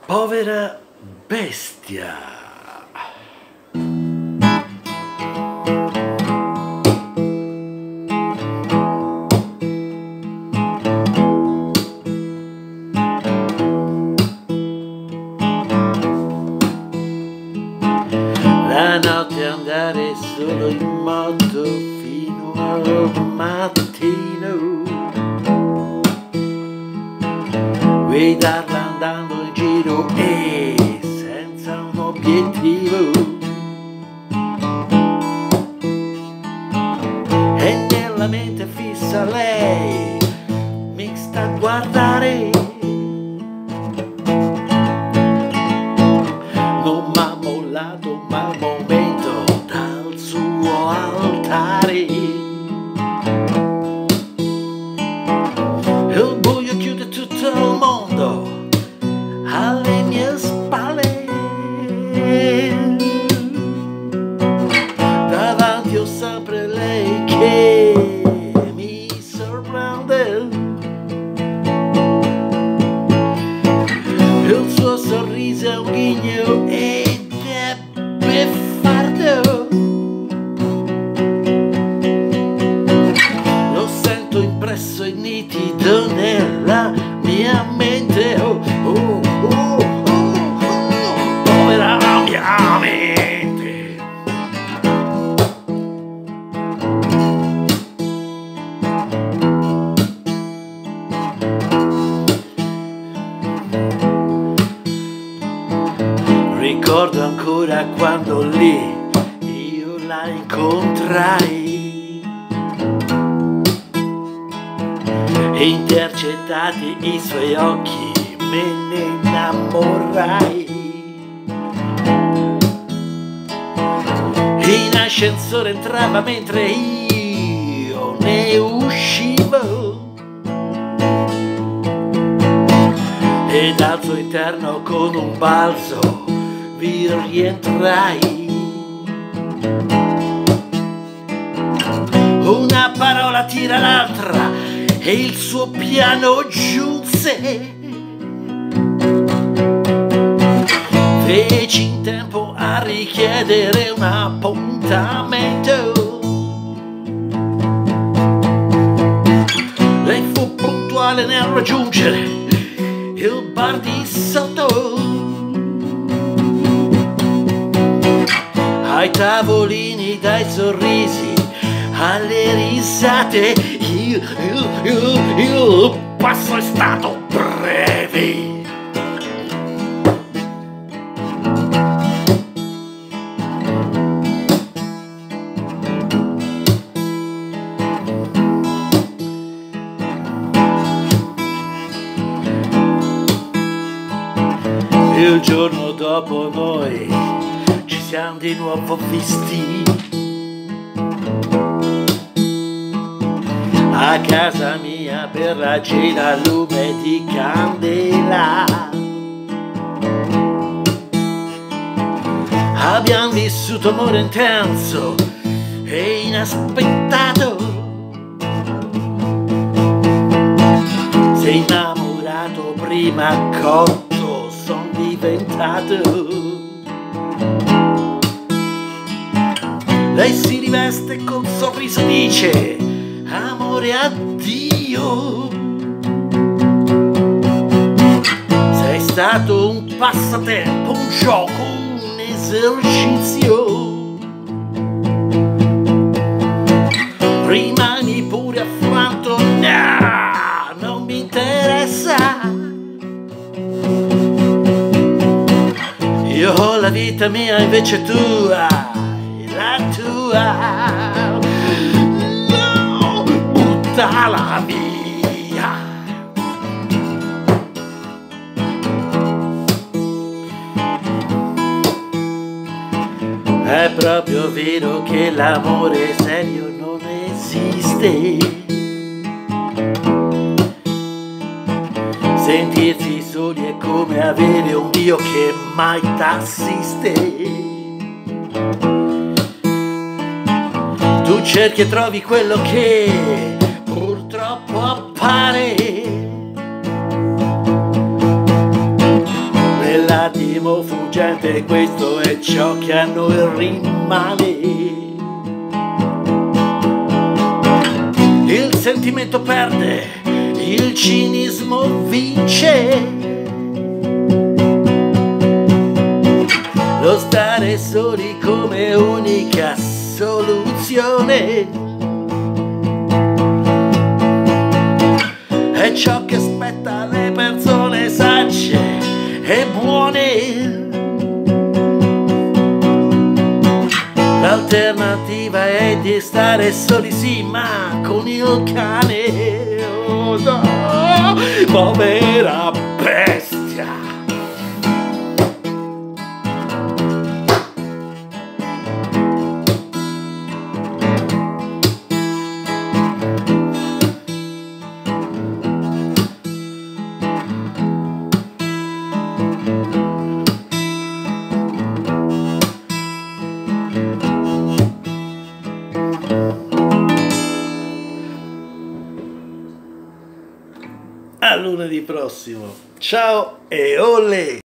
Povera bestia. La notte andare solo in moto fino al mattino, guidarla andando in giro e senza un obiettivo, e nella mente fissa lei mi sta a guardare. Non m'ha mollato ma al momento dal suo altare. Il buio chiude tutto il mondo alle mie spalle. Davanti ho sempre lei che mi sorprende. Il suo sorriso è un ghigno ed è beffardo. Lo sento impresso e nitido nella mia mente. Oh, oh, oh, oh, oh, povera mia mente. Ricordo ancora quando lì io la incontrai, intercettati i suoi occhi me ne innamorai. In ascensore entrava mentre io ne uscivo, e dal suo interno con un balzo vi rientrai. Una parola tira l'altra e il suo piano giunse. Feci in tempo a richiedere un appuntamento. Lei fu puntuale nel raggiungere il bar di sotto. Ai tavolini, dai sorrisi, alle risate, il passo è stato breve. Il giorno dopo noi ci siamo di nuovo visti a casa mia per la cena a lume di candela. Abbiamo vissuto amore intenso e inaspettato. Sei innamorato prima cotto son diventato. Lei si riveste col sorriso, dice amore addio. Sei stato un passatempo, un gioco, un esercizio. Rimani pure affranto, no, non mi interessa. Io ho la vita mia, invece tu hai la tua. No, buttala via. È proprio vero che l'amore serio non esiste. Sentirsi soli è come avere un Dio che mai t'assiste. Tu cerchi e trovi quello che purtroppo appare mente, questo è ciò che a noi rimane. Il sentimento perde, il cinismo vince. Lo stare soli come unica soluzione è ciò che aspetta le persone sagge e buone. L'alternativa è di stare soli, sì, ma con il cane. Oh no, povera bestia. A lunedì prossimo. Ciao e olè!